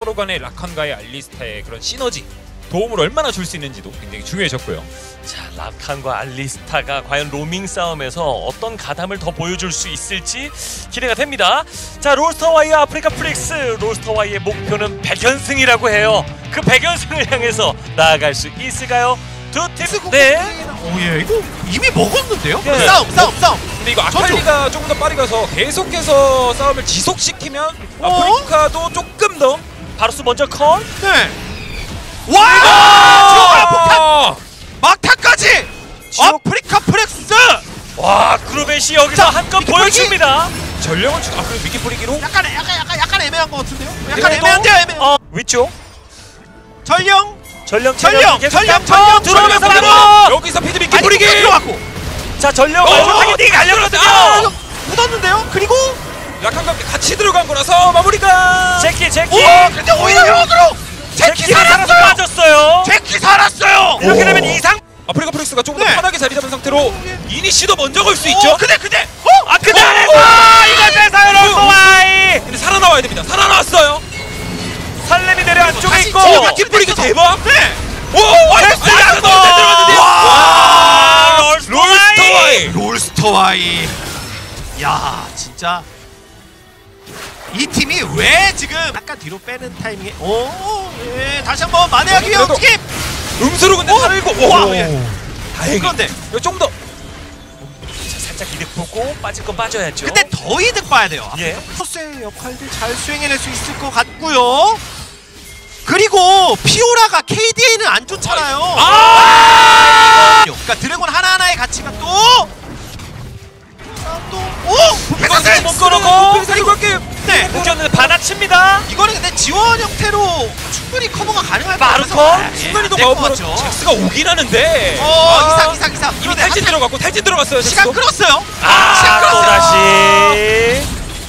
서로 간의 라칸과의 알리스타의 그런 시너지 도움을 얼마나 줄 수 있는지도 굉장히 중요해졌고요. 자, 라칸과 알리스타가 과연 로밍 싸움에서 어떤 가담을 더 보여줄 수 있을지 기대가 됩니다. 자, 롤스터와이와 아프리카 프릭스, 롤스터와이의 목표는 100연승이라고 해요. 그 100연승을 향해서 나아갈 수 있을까요? 두 팀. 네. 오예, 이거 이미 먹었는데요? 네. 싸움. 근데 이거 아칼리가 조금 더 빨리 가서 계속해서 싸움을 지속시키면 아프리카도 조금 더 바루스 먼저 컷. 네. 와! 막타까지! 아프리카 프렉스! 와, 그루벳이 여기서 한 건 보여줍니다. 전령을 주고 그리고 미끼 뿌리기로 약간 애매한 것 같은데요? 약간 애매한데요, 애매. 위쪽. 전령 들어오면서 바로! 여기서 피드 미끼 뿌리기 들어갔고. 자, 전령 타겟이 갈렸거든요. 묻었는데요? 그리고 라칸과 함께 같이 들어간 거라서 마무리가 제키. 근데 오히려 역으로 제키 살아서 살았어요! 빠졌어요. 제키 살았어요! 이렇게 되면 이상. 아프리카 프렉스가 조금 더 네. 편하게 자리 잡은 상태로 이니시도 먼저 걸 수 있죠. 근데 그 안에서 이것에서 롤스터와이. 근데 살아나와야 됩니다. 살아나왔어요. 살렘이 내려 안쪽에 다시 있고. 지금 미끼 뿌리기 대박. 네! 오! 됐어요. 들어갔는데 와, 롤스터와이. 롤스터와이. 야, 진짜 이 팀이 왜 지금 약간 뒤로 빼는 타이밍에 예, 다시 한번 만회하기 위한 그래도 팀! 음수로 근데 살고 와, 오. 예. 다행히 그런데 이거 좀 더 살짝 이득 보고 빠질 건 빠져야죠. 근데 더 이득 봐야 돼요. 예. 토스의 역할들 잘 수행해낼 수 있을 것 같고요. 그리고 피오라가 KDA는 안 좋잖아요. 그러니까 드래곤 하나하나의 가치가 또 이것을 못 걸어고 그리고 이렇게 네. 웃겼는데 받아칩니다. 이거는 근데 지원 형태로 충분히 커버가 가능할 것 마르코? 같아서 순간이동 안될것 마우프로 같죠. 잭스가 오긴 하는데 이상 이미 탈진 들어갔고 탈진 들어갔어요. 시간 잭스도. 끌었어요. 또다시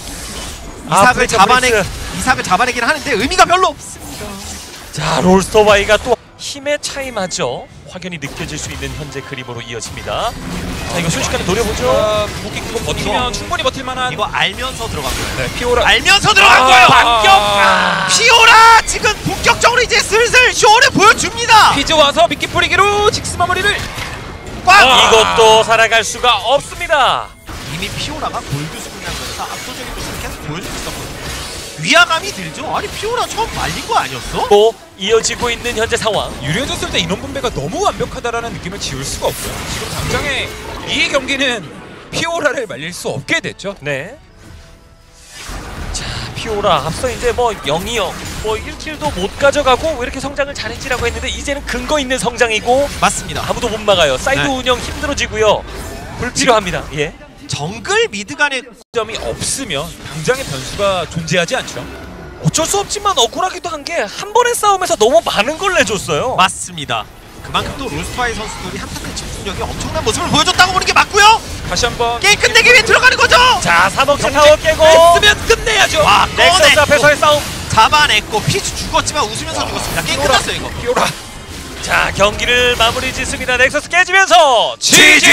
이삭을 잡아내긴 하는데 의미가 별로 없습니다. 자, 롤스터와이가 또 힘의 차이마저 확연히 느껴질 수 있는 현재 그림으로 이어집니다. 자, 이거 순식간에 노려보죠. 무기 그거 버티면 충분히 버틸만한 이거 알면서 들어간 거예요. 네, 피오라 알면서 들어간 거예요. 반격! 피오라 지금 본격적으로 이제 슬슬 쇼를 보여줍니다. 피즈 와서 미끼 뿌리기로 직스 마무리를 꽉! 이것도 살아갈 수가 없습니다. 이미 피오라가 골드 수준량에서 압도적인 모습을 계속 보여주고 있었거든요. 위화감이 들죠? 아니 피오라 처음 말린 거 아니었어? 또 이어지고 있는 현재 상황. 유리해졌을 때 인원 분배가 너무 완벽하다라는 느낌을 지울 수가 없어요. 지금 당장에 이 경기는 피오라를 말릴 수 없게 됐죠. 네. 자, 피오라 앞서 이제 뭐 0-2-0 뭐 1킬도 못 가져가고 왜 이렇게 성장을 잘했지라고 했는데 이제는 근거 있는 성장이고 맞습니다. 아무도 못 막아요. 사이드 네. 운영 힘들어지고요. 불필요합니다. 예. 정글 미드 간의 점이 없으면 당장의 변수가 존재하지 않죠. 어쩔 수 없지만 억울하기도 한 게 한 번의 싸움에서 너무 많은 걸 내줬어요. 맞습니다. 그만큼 또 롤스터와이 선수들이 한타의 집중력이 엄청난 모습을 보여줬다고 보는 게 맞고요. 다시 한번 게임 끝내기 위해 들어가는 거죠. 자, 3억째 타워 깨고 했으면 끝내야죠. 와, 넥서스 앞에서의 싸움. 잡아냈고 피즈 죽었지만 웃으면서 죽었습니다. 게임 끝났어요 이거. 피오라 자, 경기를 마무리 짓습니다. 넥서스 깨지면서 지지!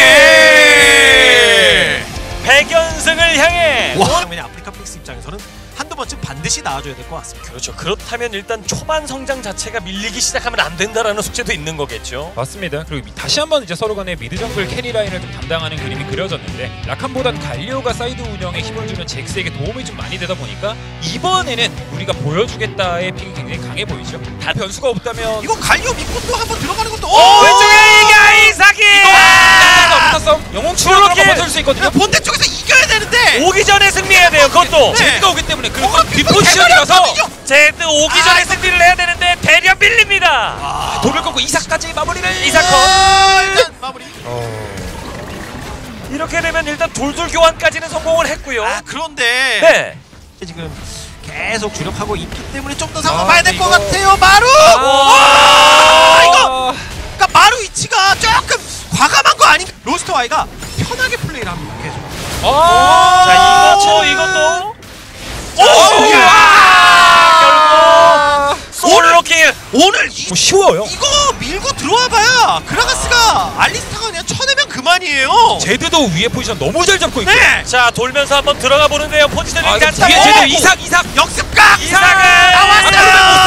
100연승을 향해. 와, 아프리카 프릭스 입장에서는 한두 번쯤 반드시 나와줘야 될 것 같습니다. 그렇죠. 그렇다면 일단 초반 성장 자체가 밀리기 시작하면 안 된다라는 숙제도 있는 거겠죠. 맞습니다. 그리고 다시 한번 이제 서로 간의 미드 정글 캐리 라인을 좀 담당하는 그림이 그려졌는데 라칸보단 갈리오가 사이드 운영에 힘을 주면 잭스에게 도움이 좀 많이 되다 보니까 이번에는 우리가 보여주겠다의 픽이 굉장히 강해 보이죠. 다 변수가 없다면 이거 갈리오 믿고 또 한번 들어가는 것도 왼쪽에 이게 이삭이. 붙었어. 영웅 출혈로 버틸 수 있거든요. 본대 쪽에서 이겨야 되는데 오기 전에 승리해야 돼요. 그것도. 제드가 오기 때문에 그리고 뒷포지션이라서 제드 오기 전에 승리를 해야 되는데 대려 밀립니다. 돌을 끊고 이삭까지 마무리를 이삭 일단 마무리. 이렇게 되면 일단 돌돌 교환까지는 성공을 했고요. 그런데 네. 지금 계속 주력하고 있기 때문에 좀 더 상황 아, 봐야 될 것 이거- 같아요. 마루! 이거! 그러니까 마루 위치가 조금 과감한 거 아닌가? 로스터와이가 편하게 플레이를 합니다. 계속. 자, 이것도 결국 솔로킬. 오늘 뭐 쉬워요. 이거 밀고 들어와봐야 그라가스가 알리스타가 그냥 쳐내면 그만이에요. 제드도 위에 포지션 너무 잘 잡고 있고. 네. 자, 돌면서 한번 들어가 보는데요. 포지셔닝 뒤에 괜찮고. 제드 이삭 역습각. 이삭을 나왔어요.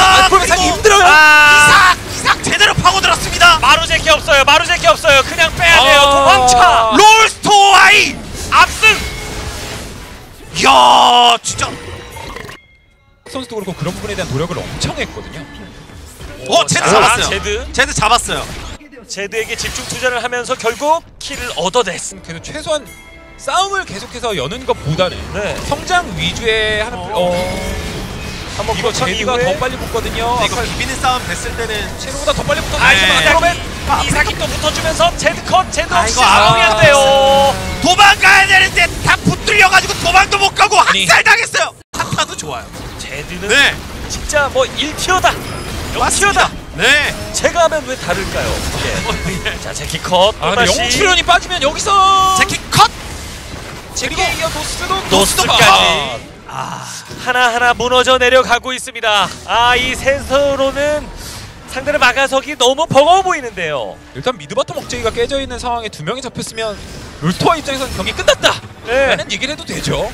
부분에 대한 노력을 엄청 했거든요. 제드 잡았어요. 제드. 제드 잡았어요. 제드에게 집중 투자를 하면서 결국 킬을 얻어냈습니다. 그래도 최소한 싸움을 계속해서 여는 것보다는 네. 성장 위주의 하는 한번 이거 제드가 더 빨리 붙거든요. 이거 비비는 싸움 됐을 때는 제드보다 더 빨리 붙어. 그러면 이삭이 또 붙어주면서 제드 컷, 제드 없이 아이고, 상황이 안 돼요. 도망가야 되는데 다 붙들려가지고 도망도 못 가고 아니. 학살당했어요. 한타도 좋아요. 제드는 네, 진짜 뭐 1티어다. 맞습니다. 0티어다. 네. 제가 하면 왜 다를까요? 예. 자, 제키 컷. 아 근데 또다시 영웅 출연이 빠지면 여기서 제키 컷. 그리고 이어 노스도 노스까지. 하나하나 무너져 내려가고 있습니다. 이 센서로는 상대를 막아서기 너무 버거워 보이는데요. 일단 미드바텀 억제기가 깨져 있는 상황에 두 명이 잡혔으면 롤스토어 입장에서는 경기 끝났다. 네. 라는 얘기를 해도 되죠.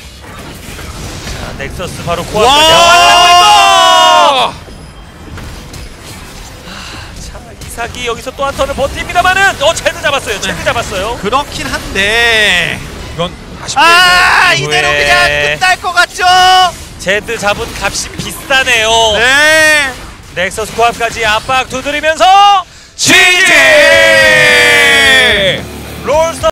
자, 넥서스 바로 코앞까지 와! 자, 이삭이 여기서 또 한 턴을 버팁니다만은 제드 잡았어요. 제드 잡았어요. 그렇긴 한데. 이건 아쉽게 이대로 왜? 그냥 끝날 것 같죠? 제드 잡은 값이 비싸네요. 네. 넥서스 코앞까지 압박 두드리면서 GG! 롤스터